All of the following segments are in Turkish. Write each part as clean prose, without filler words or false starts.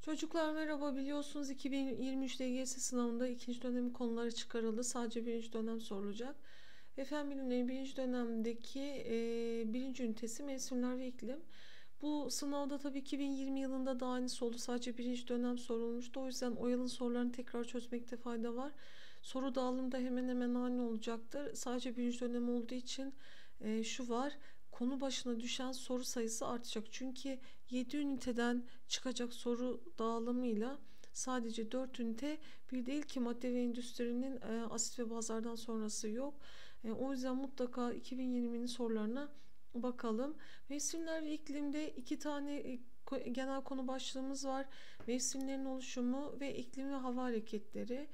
Çocuklar merhaba, biliyorsunuz 2023 LGS sınavında ikinci dönem konuları çıkarıldı. Sadece birinci dönem sorulacak. Fen bilimleri birinci dönemdeki birinci ünitesi mevsimler ve iklim. Bu sınavda tabii 2020 yılında da aynısı oldu. Sadece birinci dönem sorulmuştu. O yüzden o yılın sorularını tekrar çözmekte fayda var. Soru dağılımı da hemen hemen aynı olacaktır. Sadece birinci dönem olduğu için şu var. Konu başına düşen soru sayısı artacak. Çünkü 7 üniteden çıkacak soru dağılımıyla sadece 4 ünite bir değil ki, madde ve endüstrinin asit ve bazlardan sonrası yok. O yüzden mutlaka 2020'nin sorularına bakalım. Mevsimler ve iklimde iki tane genel konu başlığımız var. Mevsimlerin oluşumu ve iklim ve hava hareketleri.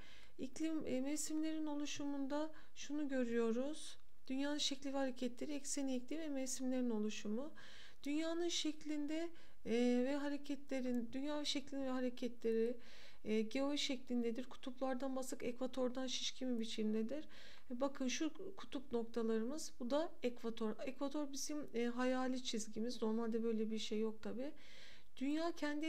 Mevsimlerin oluşumunda şunu görüyoruz. Dünyanın şekli ve hareketleri, ekseni iklim ve mevsimlerin oluşumu. Dünyanın şeklinde ve hareketlerin, dünya şeklinde ve hareketleri geo şeklindedir. Kutuplardan basık, ekvatordan şişkin bir biçimdedir. Bakın şu kutup noktalarımız, bu da ekvator. Ekvator bizim hayali çizgimiz. Normalde böyle bir şey yok tabi. Dünya kendi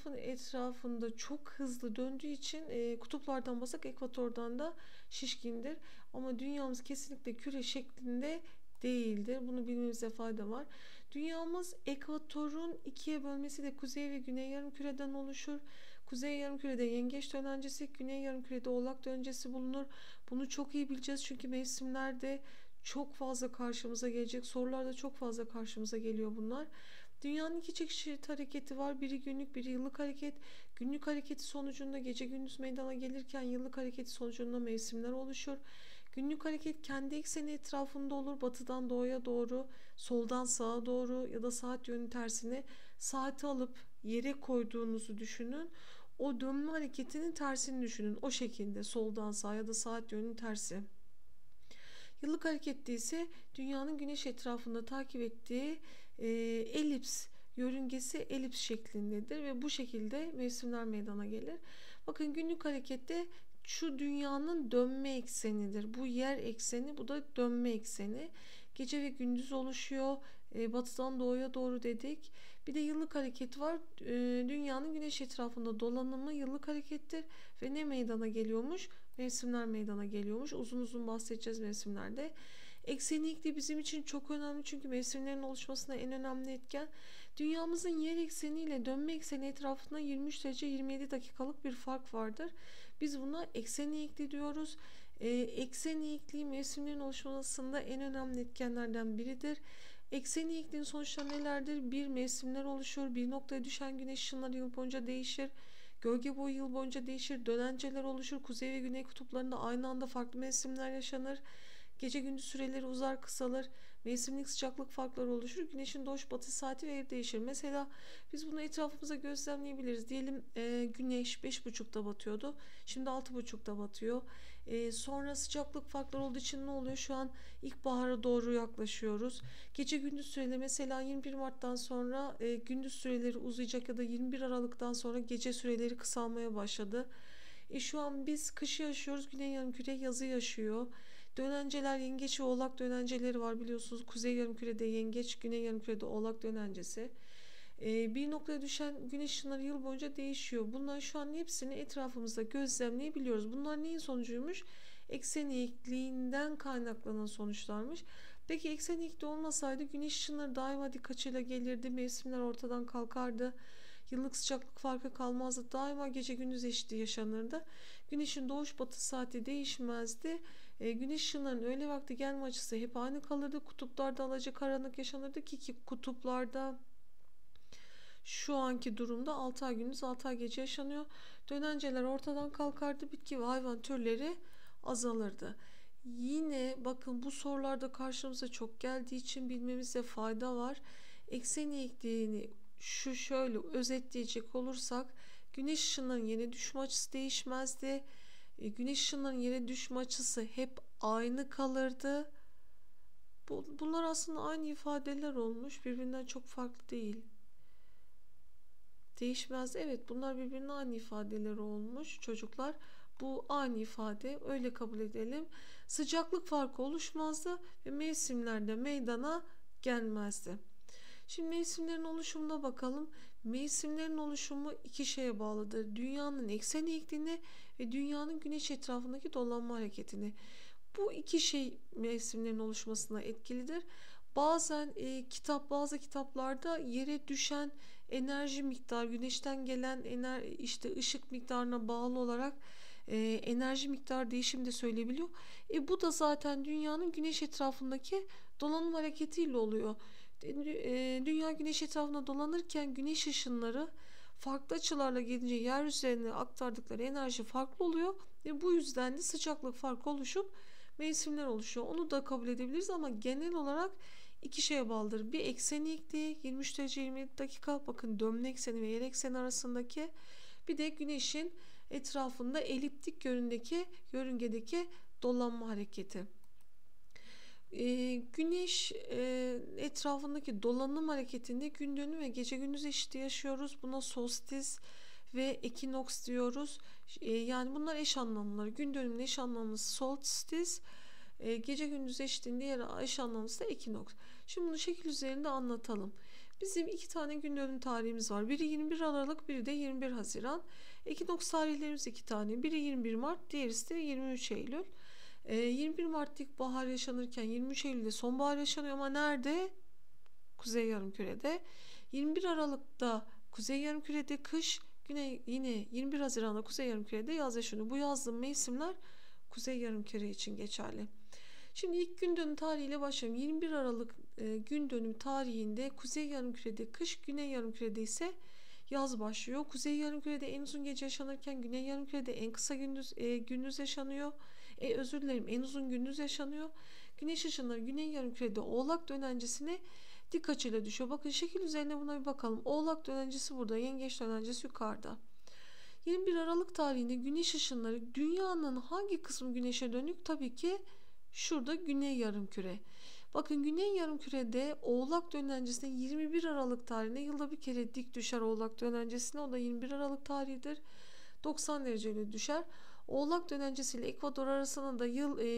etrafında çok hızlı döndüğü için kutuplardan basık, ekvatordan da şişkindir. Ama dünyamız kesinlikle küre şeklinde değildir. Bunu bilmemize fayda var. Dünyamız ekvatorun ikiye bölmesi de kuzey ve güney yarımküreden oluşur. Kuzey yarımkürede yengeç dönencesi, güney yarımkürede oğlak dönencesi bulunur. Bunu çok iyi bileceğiz çünkü mevsimlerde çok fazla karşımıza gelecek. Sorularda çok fazla karşımıza geliyor bunlar. Dünyanın iki çeşit hareketi var. Biri günlük, biri yıllık hareket. Günlük hareketi sonucunda gece gündüz meydana gelirken, yıllık hareketi sonucunda mevsimler oluşur. Günlük hareket kendi ekseni etrafında olur. Batıdan doğuya doğru, soldan sağa doğru ya da saat yönü tersine. Saati alıp yere koyduğunuzu düşünün. O dönme hareketinin tersini düşünün. O şekilde soldan sağa ya da saat yönünün tersi. Yıllık harekette ise dünyanın güneş etrafında takip ettiği elips, yörüngesi elips şeklindedir ve bu şekilde mevsimler meydana gelir. Bakın günlük harekette şu dünyanın dönme eksenidir. Bu yer ekseni, bu da dönme ekseni. Gece ve gündüz oluşuyor. Batıdan doğuya doğru dedik. Bir de yıllık hareket var. Dünyanın güneş etrafında dolanımı yıllık harekettir ve ne meydana geliyormuş? Mevsimler meydana geliyormuş. Uzun uzun bahsedeceğiz mevsimlerde. Eksenlik de bizim için çok önemli çünkü mevsimlerin oluşmasına en önemli etken. Dünyamızın yer ekseniyle dönme ekseni etrafında 23 derece 27 dakikalık bir fark vardır. Biz buna eksen eğikliği diyoruz. Eksen eğikliği mevsimlerin oluşmasında en önemli etkenlerden biridir. Eksen eğikliğin sonuçları nelerdir? Bir, mevsimler oluşur. Bir noktaya düşen güneş ışınları yıl boyunca değişir. Gölge boyu yıl boyunca değişir. Dönenceler oluşur. Kuzey ve güney kutuplarında aynı anda farklı mevsimler yaşanır. Gece gündüz süreleri uzar, kısalır. Mevsimlik sıcaklık farkları oluşur. Güneşin doğuş batış saati ve yeri değişir. Mesela biz bunu etrafımıza gözlemleyebiliriz. Diyelim güneş 5.30'da batıyordu. Şimdi 6.30'da batıyor. Sonra sıcaklık farkları olduğu için ne oluyor? Şu an ilkbahara doğru yaklaşıyoruz. Gece gündüz süreleri mesela 21 Mart'tan sonra gündüz süreleri uzayacak ya da 21 Aralık'tan sonra gece süreleri kısalmaya başladı. Şu an biz kışı yaşıyoruz. Güney yarımküre yazı yaşıyor. Dönenceler, yengeç ve oğlak dönenceleri var biliyorsunuz. Kuzey yarımkürede yengeç, güney yarımkürede oğlak dönencesi. Bir noktaya düşen güneş ışınları yıl boyunca değişiyor. Bunlar şu an hepsini etrafımızda gözlemleyebiliyoruz. Bunlar neyin sonucuymuş? Eksen eğikliğinden kaynaklanan sonuçlarmış. Peki eksen eğikliği olmasaydı güneş ışınları daima dik açıyla gelirdi. Mevsimler ortadan kalkardı. Yıllık sıcaklık farkı kalmazdı. Daima gece gündüz eşitliği yaşanırdı. Güneşin doğuş batış saati değişmezdi. Güneş ışınlarının öğle vakti gelme açısı hep aynı kalırdı. Kutuplarda alacakaranlık yaşanırdı ki kutuplarda şu anki durumda 6 ay gündüz 6 ay gece yaşanıyor. Dönenceler ortadan kalkardı. Bitki ve hayvan türleri azalırdı. Yine bakın bu sorularda karşımıza çok geldiği için bilmemizde fayda var. Eksen eğikliğini şöyle özetleyecek olursak güneş ışınlarının yere düşme açısı değişmezdi. Güneş ışınlarının yere düşme açısı hep aynı kalırdı. Bunlar aslında aynı ifadeler olmuş. Birbirinden çok farklı değil. Değişmez. Evet, bunlar birbirine aynı ifadeler olmuş çocuklar. Bu aynı ifade, öyle kabul edelim. Sıcaklık farkı oluşmazdı ve mevsimlerde meydana gelmezdi. Şimdi mevsimlerin oluşumuna bakalım. Mevsimlerin oluşumu iki şeye bağlıdır. Dünyanın eksen eğikliğine ve dünyanın güneş etrafındaki dolanma hareketine. Bu iki şey mevsimlerin oluşmasına etkilidir. Bazen bazı kitaplarda yere düşen enerji miktarı, güneşten gelen işte ışık miktarına bağlı olarak enerji miktarı değişimi de söyleyebiliyor. Bu da zaten dünyanın güneş etrafındaki dolanım hareketiyle oluyor. Dünya güneş etrafında dolanırken güneş ışınları farklı açılarla gelince yer üzerine aktardıkları enerji farklı oluyor ve bu yüzden de sıcaklık farkı oluşup mevsimler oluşuyor. Onu da kabul edebiliriz ama genel olarak iki şeye bağlıdır. Bir eksen eğikliği 23 derece 27 dakika, bakın dönme ekseni ve yer ekseni arasındaki, bir de güneşin etrafında eliptik yörüngedeki dolanma hareketi. Güneş etrafındaki dolanım hareketinde gün dönümü ve gece gündüz eşitliği yaşıyoruz. Buna solstice ve ekinoks diyoruz. Yani bunlar eş anlamlıları. Gün dönümünün eş anlamlısı solstice, gece gündüz eşitliğinin diğer eş anlamlısı da ekinoks. Şimdi bunu şekil üzerinde anlatalım. Bizim iki tane gün dönüm tarihimiz var. Biri 21 Aralık, biri de 21 Haziran. Ekinoks tarihlerimiz iki tane. Biri 21 Mart, diğerisi de 23 Eylül. 21 Mart'ta ilkbahar yaşanırken 23 Eylül'de sonbahar yaşanıyor ama nerede? Kuzey Yarımküre'de. 21 Aralık'ta Kuzey Yarımküre'de kış, yine 21 Haziran'da Kuzey Yarımküre'de yaz yaşanıyor. Bu yazdığım mevsimler Kuzey Yarımküre için geçerli. Şimdi ilk gün dönüm tarihiyle başlayalım. 21 Aralık gün dönüm tarihinde Kuzey Yarımküre'de kış, Güney Yarımküre'de ise yaz başlıyor. Kuzey Yarımküre'de en uzun gece yaşanırken Güney Yarımküre'de en kısa gündüz yaşanıyor. En uzun gündüz yaşanıyor. Güneş ışınları Güney Yarımküre'de Oğlak dönencesine dik açıyla düşüyor. Bakın şekil üzerine buna bir bakalım. Oğlak dönencesi burada, Yengeç dönencesi yukarıda. 21 Aralık tarihinde güneş ışınları dünyanın hangi kısmı güneşe dönük? Tabii ki şurada Güney Yarımküre. Bakın Güney Yarımküre'de Oğlak dönencesine 21 Aralık tarihinde yılda bir kere dik düşer Oğlak dönencesine. O da 21 Aralık tarihidir. 90 dereceyle düşer. Oğlak dönencesi ile Ekvator arasında da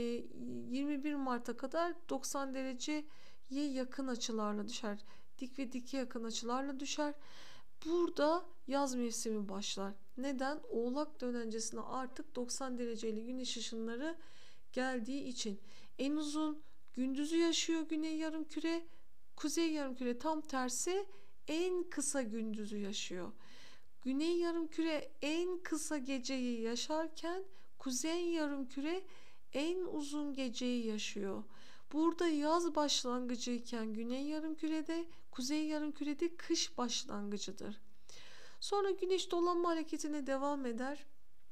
21 Mart'a kadar 90 dereceye yakın açılarla düşer. Dik ve dike yakın açılarla düşer. Burada yaz mevsimi başlar. Neden? Oğlak dönencesine artık 90 dereceli güneş ışınları geldiği için. En uzun gündüzü yaşıyor Güney Yarımküre. Kuzey Yarımküre tam tersi en kısa gündüzü yaşıyor. Güney Yarımküre en kısa geceyi yaşarken Kuzey Yarımküre en uzun geceyi yaşıyor. Burada yaz başlangıcıyken Güney Yarımküre'de, Kuzey Yarımküre'de kış başlangıcıdır. Sonra Güneş dolanma hareketine devam eder.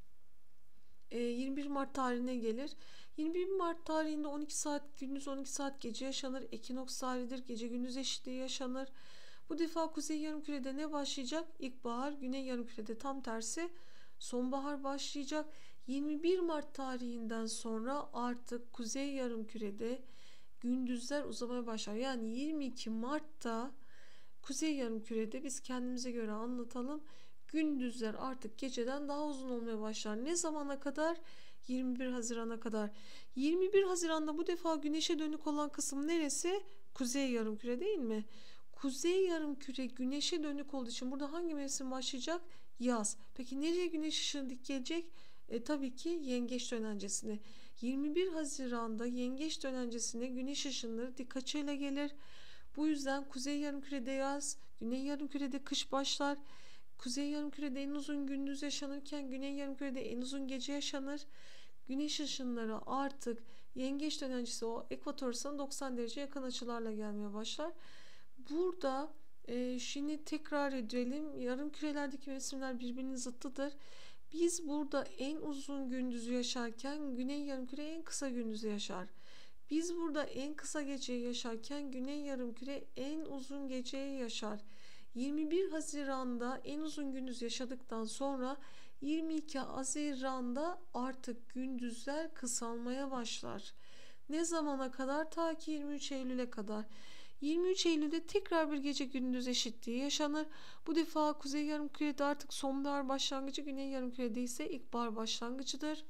21 Mart tarihine gelir. 21 Mart tarihinde 12 saat gündüz 12 saat gece yaşanır. Ekinoks tarihidir. Gece gündüz eşitliği yaşanır. Bu defa Kuzey Yarımküre'de ne başlayacak? İlkbahar. Güney Yarımküre'de tam tersi sonbahar başlayacak. 21 Mart tarihinden sonra artık Kuzey Yarımküre'de gündüzler uzamaya başlar. Yani 22 Mart'ta Kuzey Yarımküre'de biz kendimize göre anlatalım. Gündüzler artık geceden daha uzun olmaya başlar. Ne zamana kadar? 21 Haziran'a kadar. 21 Haziran'da bu defa güneşe dönük olan kısım neresi? Kuzey Yarımküre değil mi? Kuzey Yarımküre güneşe dönük olduğu için burada hangi mevsim başlayacak? Yaz. Peki nereye güneş ışığı dik gelecek? Tabii ki Yengeç dönencesine. 21 Haziran'da Yengeç dönencesine güneş ışınları dik açıyla gelir. Bu yüzden Kuzey Yarımküre'de yaz, Güney Yarımküre'de kış başlar. Kuzey Yarımküre'de en uzun gündüz yaşanırken Güney Yarımküre'de en uzun gece yaşanır. Güneş ışınları artık Yengeç dönencesi o ekvatoruna 90 derece yakın açılarla gelmeye başlar. Burada şimdi tekrar edelim. Yarımkürelerdeki mevsimler birbirinin zıttıdır. Biz burada en uzun gündüzü yaşarken Güney Yarımküre en kısa gündüzü yaşar. Biz burada en kısa geceyi yaşarken Güney Yarımküre en uzun geceyi yaşar. 21 Haziran'da en uzun gündüz yaşadıktan sonra 22 Haziran'da artık gündüzler kısalmaya başlar. Ne zamana kadar? Ta ki 23 Eylül'e kadar. 23 Eylül'de tekrar bir gece gündüz eşitliği yaşanır. Bu defa Kuzey Yarımküre'de artık sonbahar başlangıcı, Güney Yarımküre'de ise ilkbahar başlangıcıdır.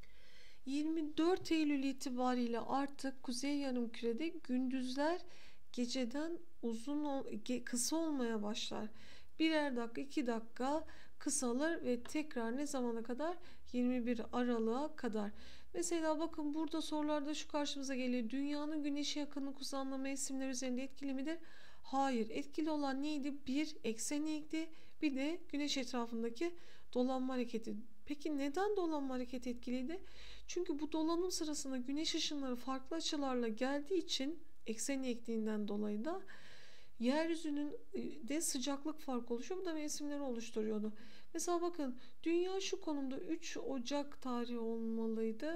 24 Eylül itibariyle artık Kuzey Yarımküre'de gündüzler geceden kısa olmaya başlar. Birer dakika, 2 dakika kısalır ve tekrar ne zamana kadar? 21 Aralık'a kadar. Mesela bakın burada sorularda şu karşımıza geliyor. Dünyanın güneşe yakınlık uzanma mevsimleri üzerinde etkili midir? Hayır. Etkili olan neydi? Bir, eksen eğikti. Bir de güneş etrafındaki dolanma hareketi. Peki neden dolanma hareketi etkiliydi? Çünkü bu dolanım sırasında güneş ışınları farklı açılarla geldiği için eksen eğikliğinden dolayı da yeryüzünün de sıcaklık farkı oluşuyor. Bu da mevsimleri oluşturuyordu. Mesela bakın dünya şu konumda 3 Ocak tarihi olmalıydı.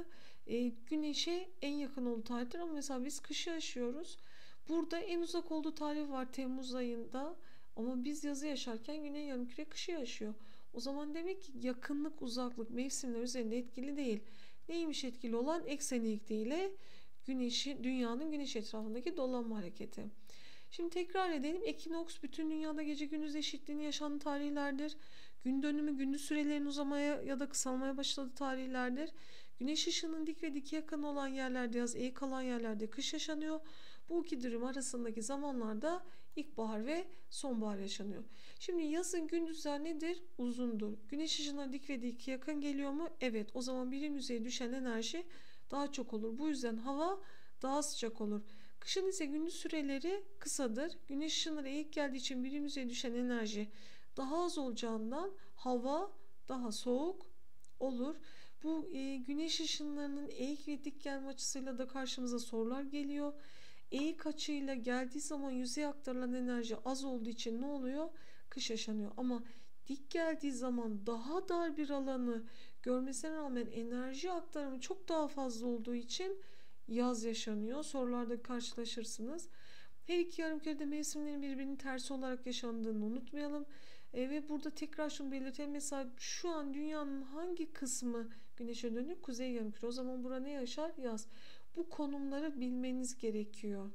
Güneşe en yakın olduğu tarihtir ama mesela biz kışı yaşıyoruz. Burada en uzak olduğu tarih var Temmuz ayında ama biz yazı yaşarken Güney Yarımküre kışı yaşıyor. O zaman demek ki yakınlık, uzaklık mevsimler üzerinde etkili değil. Neymiş etkili olan? Eksen eğikliğiyle dünyanın güneş etrafındaki dolanma hareketi. Şimdi tekrar edelim. Ekinoks bütün dünyada gece gündüz eşitliğini yaşanan tarihlerdir. Gün dönümü gündüz sürelerinin uzamaya ya da kısalmaya başladığı tarihlerdir. Güneş ışığının dik ve dik yakın olan yerlerde yaz, eğik kalan yerlerde kış yaşanıyor. Bu iki durum arasındaki zamanlarda ilkbahar ve sonbahar yaşanıyor. Şimdi yazın gündüzler nedir? Uzundur. Güneş ışığına dik ve dik yakın geliyor mu? Evet. O zaman birim yüzeye düşen enerji daha çok olur. Bu yüzden hava daha sıcak olur. Kışın ise gündüz süreleri kısadır. Güneş ışınları eğik geldiği için birim yüzeye düşen enerji daha az olacağından hava daha soğuk olur. Bu güneş ışınlarının eğik ve dik gelme açısıyla da karşımıza sorular geliyor. Eğik açıyla geldiği zaman yüzeye aktarılan enerji az olduğu için ne oluyor? Kış yaşanıyor. Ama dik geldiği zaman daha dar bir alanı görmesine rağmen enerji aktarımı çok daha fazla olduğu için yaz yaşanıyor. Sorularda karşılaşırsınız. Her iki yarımkürede mevsimlerin birbirinin tersi olarak yaşandığını unutmayalım. Ve burada tekrar şunu belirtelim. Mesela şu an dünyanın hangi kısmı güneşe dönük? Kuzey yarımküre. O zaman burada ne yaşar? Yaz. Bu konumları bilmeniz gerekiyor.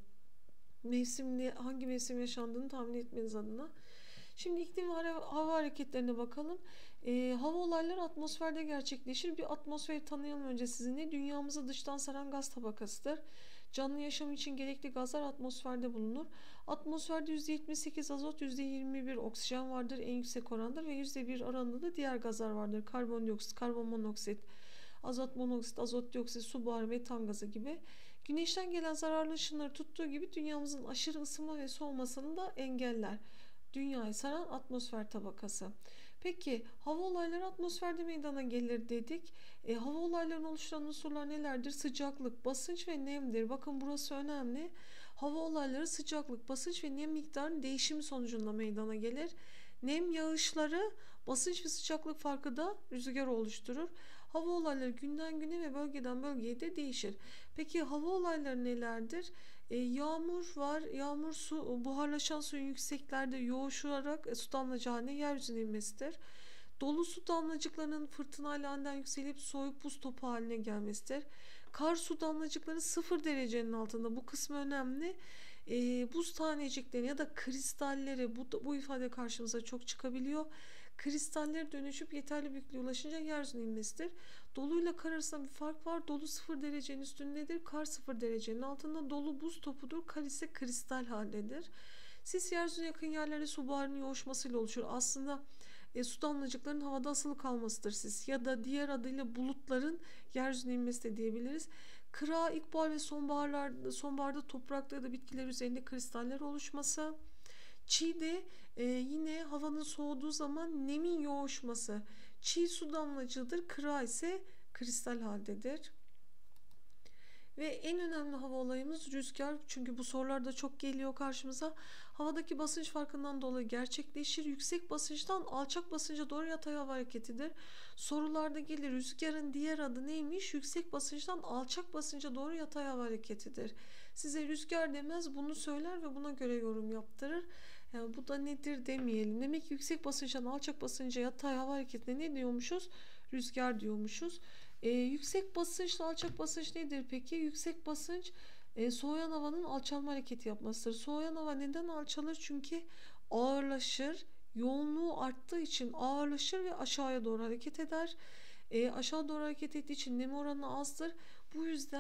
Hangi mevsim yaşandığını tahmin etmeniz adına. Şimdi iklim ve hava hareketlerine bakalım. Hava olayları atmosferde gerçekleşir. Bir atmosferi tanıyalım önce sizinle. Dünyamızı dıştan saran gaz tabakasıdır. Canlı yaşam için gerekli gazlar atmosferde bulunur. Atmosferde %78 azot, %21 oksijen vardır. En yüksek orandır ve %1 oranında da diğer gazlar vardır. Karbondioksit, karbon monoksit, azot monoksit, azot dioksit, su buharı, metan gazı gibi. Güneşten gelen zararlı ışınları tuttuğu gibi dünyamızın aşırı ısınma ve soğumasını da engeller. Dünyayı saran atmosfer tabakası. Peki hava olayları atmosferde meydana gelir dedik. Hava olaylarını oluşturan unsurlar nelerdir? Sıcaklık, basınç ve nemdir. Bakın burası önemli. Hava olayları sıcaklık, basınç ve nem miktarının değişimi sonucunda meydana gelir. Nem yağışları, basınç ve sıcaklık farkı da rüzgar oluşturur. Hava olayları günden güne ve bölgeden bölgeye de değişir. Peki hava olayları nelerdir? Yağmur var. Yağmur buharlaşan suyun yükseklerde yoğuşarak su damlacığı haline yeryüzüne inmesidir. Dolu su damlacıklarının fırtınayla aniden yükselip soğuyup buz topu haline gelmesidir. Kar su damlacıkları 0 derecenin altında. Bu kısmı önemli. Buz tanecikleri ya da kristalleri bu ifade karşımıza çok çıkabiliyor. Kristaller dönüşüp yeterli büyüklüğe ulaşınca yeryüzüne inmesidir. Doluyla kar arasında bir fark var. Dolu 0 derecenin üstündedir. Kar 0 derecenin altında. Dolu buz topudur. Kar ise kristal haldedir. Sis yeryüzüne yakın yerlerde su buharının yoğuşmasıyla oluşur. Aslında su damlacıklarının havada asılı kalmasıdır sis. Ya da diğer adıyla bulutların yeryüzüne inmesi de diyebiliriz. Kıra, ilkbahar ve sonbaharda toprakta ya da bitkiler üzerinde kristaller oluşması. Çiğ de yine havanın soğuduğu zaman nemin yoğuşması. Çiğ su damlacığıdır. Kıra ise kristal haldedir. Ve en önemli hava olayımız rüzgar. Çünkü bu sorularda çok geliyor karşımıza. Havadaki basınç farkından dolayı gerçekleşir. Yüksek basınçtan alçak basınca doğru yatay hava hareketidir. Sorularda gelir rüzgarın diğer adı neymiş? Yüksek basınçtan alçak basınca doğru yatay hava hareketidir. Size rüzgar demez, bunu söyler ve buna göre yorum yaptırır. Yani bu da nedir demeyelim. Demek ki yüksek basınçtan alçak basınca yatay hava hareketine ne diyormuşuz? Rüzgar diyormuşuz. Yüksek basınçla alçak basınç nedir peki? Yüksek basınç soğuyan havanın alçalma hareketi yapmasıdır. Soğuyan hava neden alçalır? Çünkü ağırlaşır. Yoğunluğu arttığı için ağırlaşır ve aşağıya doğru hareket eder. Aşağı doğru hareket ettiği için nem oranı azdır. Bu yüzden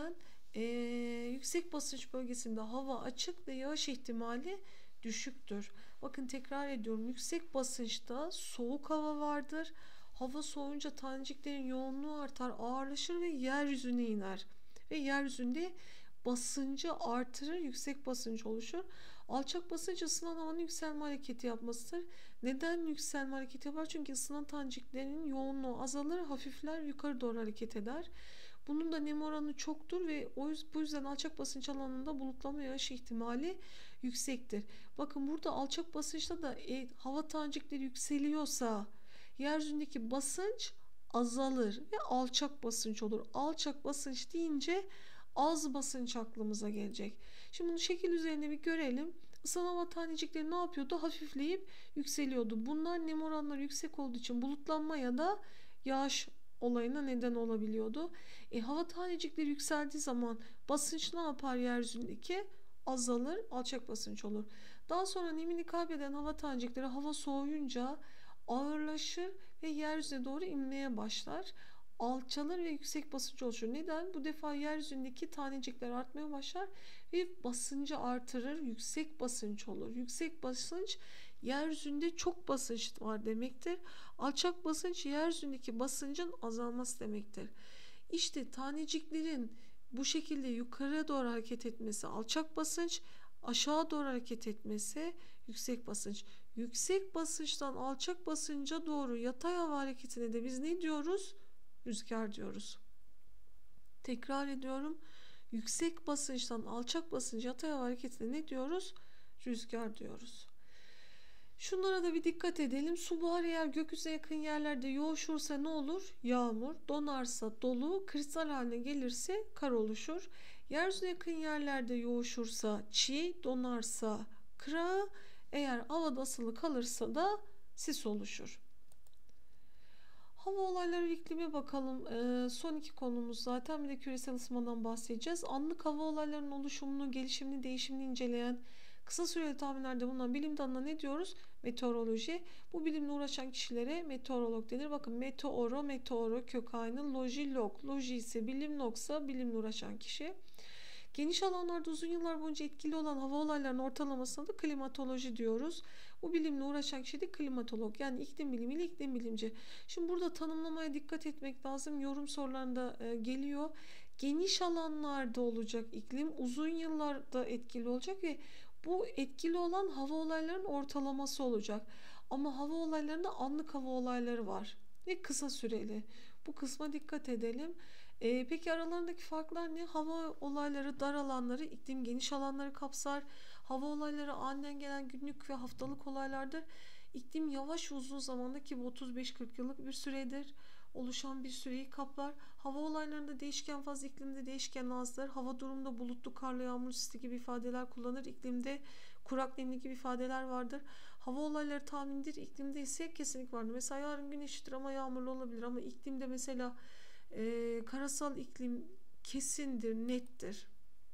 Ee, Yüksek basınç bölgesinde hava açık ve yağış ihtimali düşüktür. Bakın tekrar ediyorum. Yüksek basınçta soğuk hava vardır. Hava soğuyunca taneciklerin yoğunluğu artar, ağırlaşır ve yeryüzüne iner. Ve yeryüzünde basıncı artırır, yüksek basınç oluşur. Alçak basınç ısınan havanın yükselme hareketi yapmasıdır. Neden yükselme hareketi yapar? Çünkü ısınan taneciklerin yoğunluğu azalır, hafifler, yukarı doğru hareket eder. Bunun da nem oranı çoktur ve bu yüzden alçak basınç alanında bulutlama yağış ihtimali yüksektir. Bakın burada alçak basınçta da hava tanecikleri yükseliyorsa yeryüzündeki basınç azalır ve alçak basınç olur. Alçak basınç deyince az basınç aklımıza gelecek. Şimdi bunu şekil üzerinde bir görelim. Isınan hava tanecikleri ne yapıyordu? Hafifleyip yükseliyordu. Bunlar nem oranları yüksek olduğu için bulutlanma ya da yağış olayına neden olabiliyordu. Hava tanecikleri yükseldiği zaman basınç ne yapar yeryüzündeki? Azalır, alçak basınç olur. Daha sonra nemini kaybeden hava tanecikleri hava soğuyunca ağırlaşır ve yeryüzüne doğru inmeye başlar. Alçalır ve yüksek basınç oluşur. Neden? Bu defa yeryüzündeki tanecikler artmaya başlar ve basıncı artırır. Yüksek basınç olur. Yüksek basınç yeryüzünde çok basınç var demektir. Alçak basınç yeryüzündeki basıncın azalması demektir. İşte taneciklerin bu şekilde yukarı doğru hareket etmesi alçak basınç, aşağı doğru hareket etmesi yüksek basınç. Yüksek basınçtan alçak basınca doğru yatay hava hareketine de biz ne diyoruz? Rüzgar diyoruz. Tekrar ediyorum. Yüksek basınçtan alçak basınca yatay hava hareketine ne diyoruz? Rüzgar diyoruz. Şunlara da bir dikkat edelim. Su buharı eğer gökyüzüne yakın yerlerde yoğuşursa ne olur? Yağmur. Donarsa dolu. Kristal haline gelirse kar oluşur. Yeryüzüne yakın yerlerde yoğuşursa çiğ. Donarsa kıra. Eğer havada asılı kalırsa da sis oluşur. Hava olayları ve iklime bakalım. Son iki konumuz zaten. Bir de küresel ısınmadan bahsedeceğiz. Anlık hava olaylarının oluşumunu, gelişimini, değişimini inceleyen kısa süreli tahminlerde bulunan bilim dalına ne diyoruz? Meteoroloji. Bu bilimle uğraşan kişilere meteorolog denir. Bakın meteoro kök aynı, loji log. Loji ise bilim, logsa bilimle uğraşan kişi. Geniş alanlarda uzun yıllar boyunca etkili olan hava olaylarının ortalamasına da klimatoloji diyoruz. Bu bilimle uğraşan kişi de klimatolog, yani iklim bilimiyle iklim bilimci. Şimdi burada tanımlamaya dikkat etmek lazım. Yorum sorularında geliyor. Geniş alanlarda olacak iklim, uzun yıllarda etkili olacak ve bu etkili olan hava olaylarının ortalaması olacak. Ama hava olaylarında anlık hava olayları var ve kısa süreli. Bu kısma dikkat edelim. Peki aralarındaki farklar ne? Hava olayları dar alanları, iklim geniş alanları kapsar. Hava olayları aniden gelen günlük ve haftalık olaylardır. İklim yavaş ve uzun zamanda, ki bu 35-40 yıllık bir süredir, oluşan bir süreyi kaplar. Hava olaylarında değişken faz, iklimde değişken azdır. Hava durumunda bulutlu, karlı, yağmur, sisli gibi ifadeler kullanır. İklimde kurak, nemli gibi ifadeler vardır. Hava olayları tahmindir. İklimde ise kesinlik vardır. Mesela yarın güneşlidir ama yağmurlu olabilir. Ama iklimde mesela karasal iklim kesindir, nettir.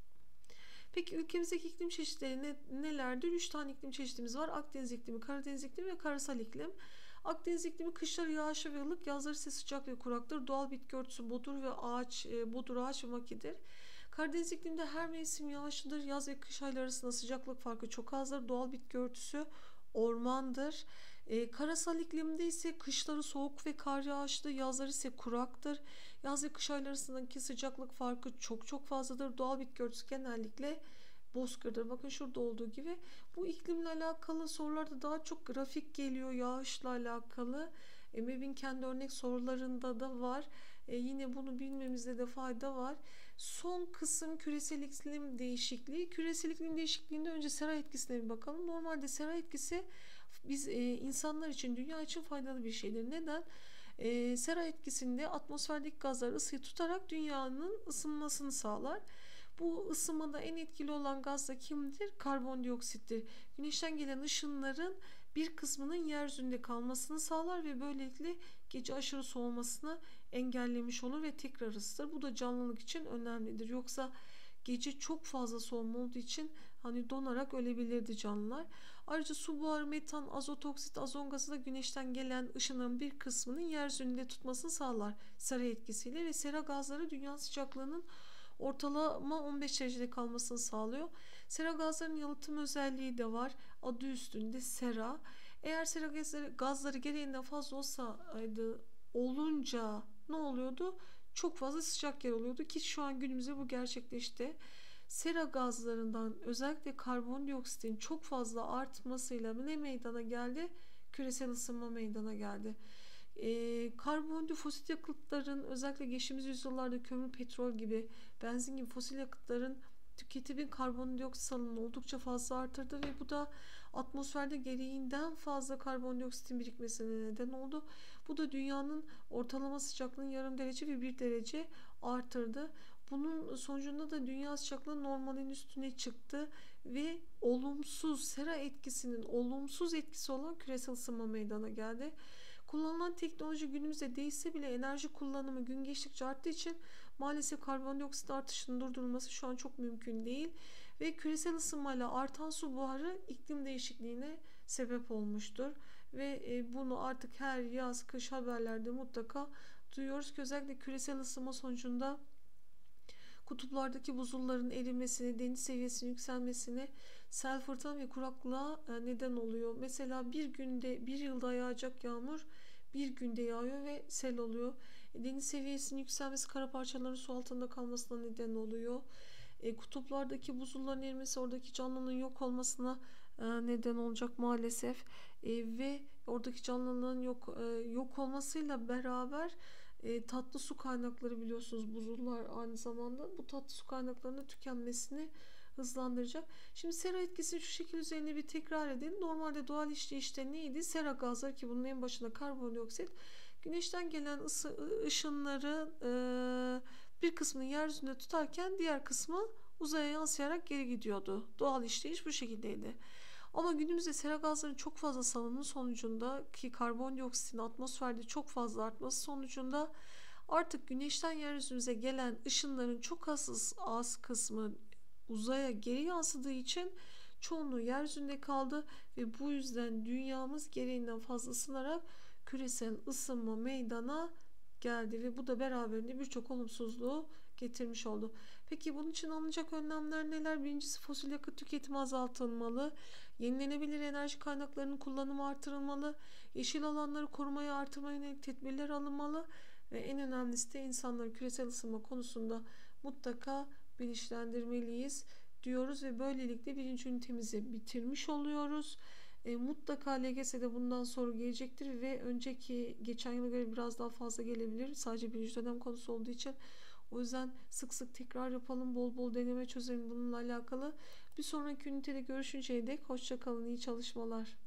Peki ülkemizdeki iklim çeşitleri nelerdir? 3 tane iklim çeşitimiz var. Akdeniz iklimi, Karadeniz iklimi ve karasal iklim. Akdeniz iklimi kışları yağışlı ve ılık, yazları ise sıcak ve kuraktır. Doğal bitki örtüsü bodur ve bodur ağaç ve makidir. Karadeniz ikliminde her mevsim yağışlıdır. Yaz ve kış ayları arasında sıcaklık farkı çok azdır. Doğal bitki örtüsü ormandır. Karasal iklimde ise kışları soğuk ve kar yağışlı, yazları ise kuraktır. Yaz ve kış ayları arasındaki sıcaklık farkı çok fazladır. Doğal bitki örtüsü genellikle bozkırdır. Bakın şurada olduğu gibi. Bu iklimle alakalı sorularda daha çok grafik geliyor, yağışla alakalı. MEB'in kendi örnek sorularında da var. Yine bunu bilmemizde de fayda var. Son kısım küresel iklim değişikliği. Küresel iklim değişikliğinde önce sera etkisine bir bakalım. Normalde sera etkisi biz insanlar için, dünya için faydalı bir şeydir. Neden? Sera etkisinde atmosferdeki gazlar ısıyı tutarak dünyanın ısınmasını sağlar. Bu ısınmada en etkili olan gaz da kimdir? Karbondioksittir. Güneşten gelen ışınların bir kısmının yeryüzünde kalmasını sağlar ve böylelikle gece aşırı soğumasını engellemiş olur ve tekrar ısıtır. Bu da canlılık için önemlidir. Yoksa gece çok fazla soğuma olduğu için hani donarak ölebilirdi canlılar. Ayrıca su buharı, metan, azot oksit, azon gazı da güneşten gelen ışının bir kısmının yeryüzünde tutmasını sağlar sera etkisiyle ve sera gazları dünya sıcaklığının ortalama 15 derecede kalmasını sağlıyor. Sera gazlarının yalıtım özelliği de var. Adı üstünde sera. Eğer sera gazları gereğinden fazla olunca ne oluyordu? Çok fazla sıcak yer oluyordu ki şu an günümüzde bu gerçekleşti. Sera gazlarından özellikle karbondioksitin çok fazla artmasıyla ne meydana geldi? Küresel ısınma meydana geldi. Karbondioksit fosil yakıtların özellikle geçtiğimiz yüzyıllarda kömür, petrol gibi, benzin gibi fosil yakıtların tüketimin karbondioksit salınımını oldukça fazla artırdı ve bu da atmosferde gereğinden fazla karbondioksitin birikmesine neden oldu. Bu da dünyanın ortalama sıcaklığını yarım derece ve 1 derece artırdı. Bunun sonucunda da dünya sıcaklığı normalin üstüne çıktı ve sera etkisinin olumsuz etkisi olan küresel ısınma meydana geldi. Kullanılan teknoloji günümüzde değişse bile enerji kullanımı gün geçtikçe arttığı için maalesef karbondioksit artışının durdurulması şu an çok mümkün değil ve küresel ısınmayla artan su buharı iklim değişikliğine sebep olmuştur ve bunu artık her yaz kış haberlerde mutlaka duyuyoruz ki özellikle küresel ısınma sonucunda kutuplardaki buzulların erimesine, deniz seviyesinin yükselmesine, sel, fırtına ve kuraklığa neden oluyor. Mesela bir yılda yağacak yağmur bir günde yağıyor ve sel oluyor. Deniz seviyesinin yükselmesi kara parçaların su altında kalmasına neden oluyor. Kutuplardaki buzulların erimesi oradaki canlının yok olmasına neden olacak maalesef. Ve oradaki canlılığın yok olmasıyla beraber tatlı su kaynakları biliyorsunuz buzullar aynı zamanda bu tatlı su kaynaklarının tükenmesini hızlandıracak. Şimdi sera etkisini şu şekil üzerine bir tekrar edelim. Normalde doğal işleyişte neydi? Sera gazları ki bunun en başında karbondioksit. Güneşten gelen ışınları bir kısmını yeryüzünde tutarken diğer kısmı uzaya yansıyarak geri gidiyordu. Doğal işleyiş bu şekildeydi. Ama günümüzde sera gazlarının çok fazla salınımı sonucunda ki karbondioksitin atmosferde çok fazla artması sonucunda artık güneşten yeryüzümüze gelen ışınların çok az kısmı uzaya geri yansıdığı için çoğunluğu yeryüzünde kaldı ve bu yüzden dünyamız gereğinden fazla ısınarak küresel ısınma meydana geldi ve bu da beraberinde birçok olumsuzluğu getirmiş oldu. Peki bunun için alınacak önlemler neler? Birincisi fosil yakıt tüketimi azaltılmalı. Yenilenebilir enerji kaynaklarının kullanımı artırılmalı. Yeşil alanları korumaya artırmaya yönelik tedbirler alınmalı. Ve en önemlisi de insanları küresel ısınma konusunda mutlaka bilinçlendirmeliyiz diyoruz ve böylelikle birinci ünitemizi bitirmiş oluyoruz. Mutlaka LGS'de bundan soru gelecektir ve geçen yıla göre biraz daha fazla gelebilir. Sadece birinci dönem konusu olduğu için. O yüzden sık sık tekrar yapalım, bol bol deneme çözelim bununla alakalı. Bir sonraki ünitede görüşünceye dek hoşça kalın, iyi çalışmalar.